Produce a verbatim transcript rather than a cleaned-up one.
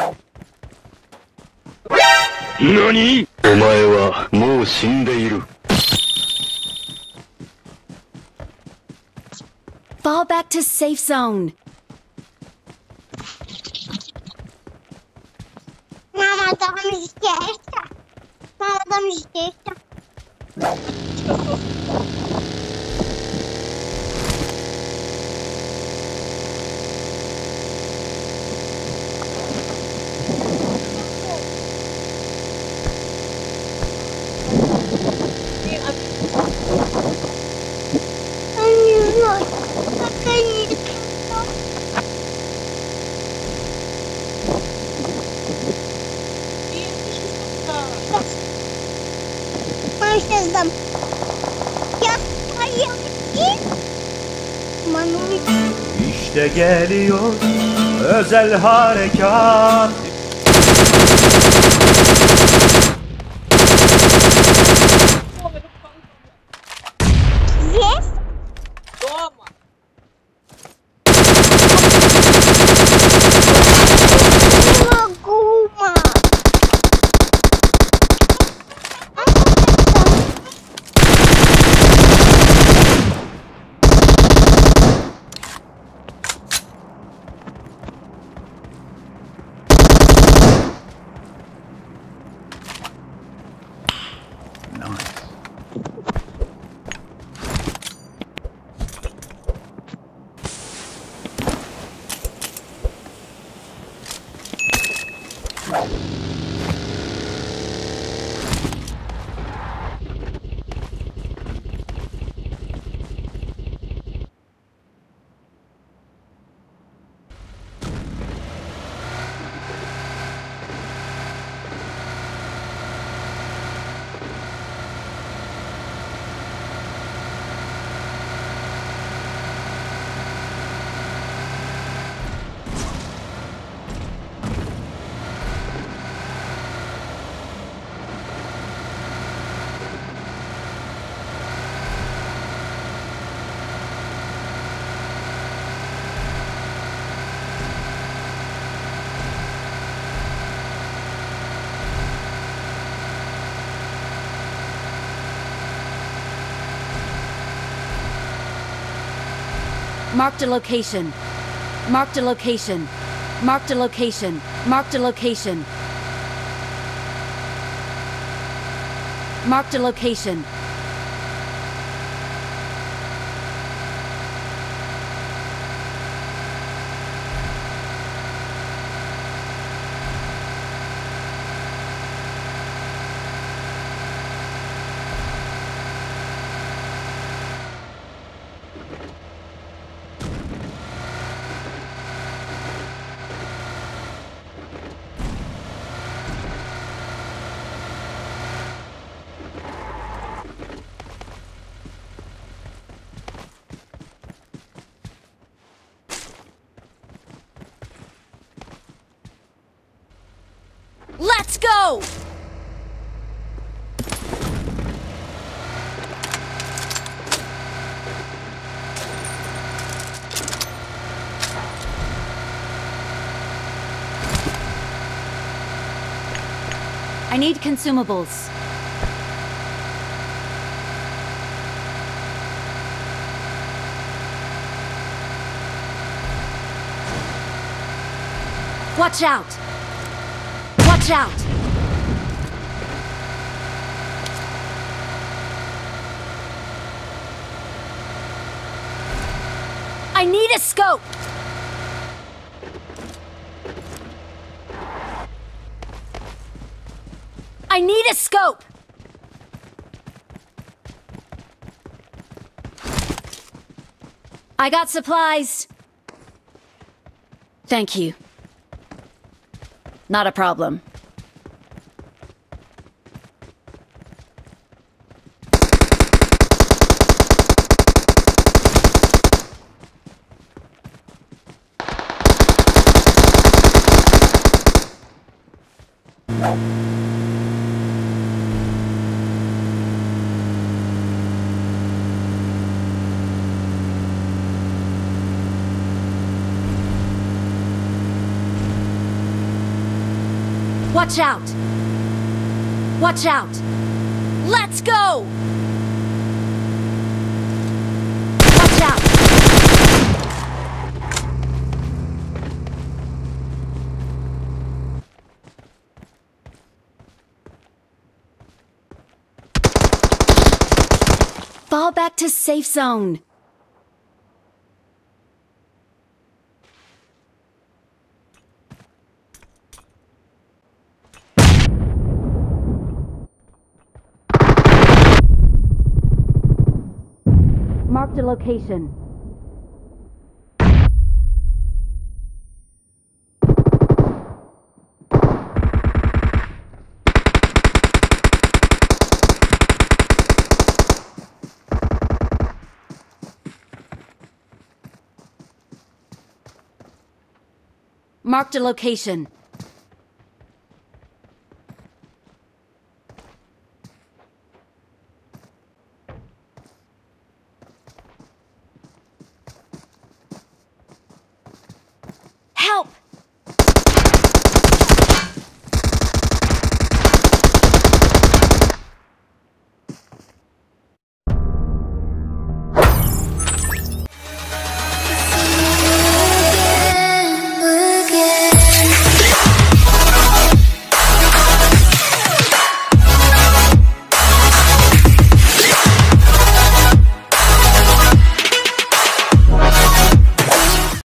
何？お前はもう死んでいる。 Fall back to safe zone. Mama tam istiyorsa. Mama tam istiyorsa. Başladım. Ya hayır. Manu. İşte geliyor özel harekat. Yes. Toma. Maguma. Marked a location. Marked a location. Marked a location. Marked a location. Marked a location. Let's go! I need consumables. Watch out! Watch out! I need a scope! I need a scope! I got supplies. Thank you. Not a problem. Watch out! Watch out! Let's go! Watch out! Fall back to safe zone. Marked a location. Marked a location. Help!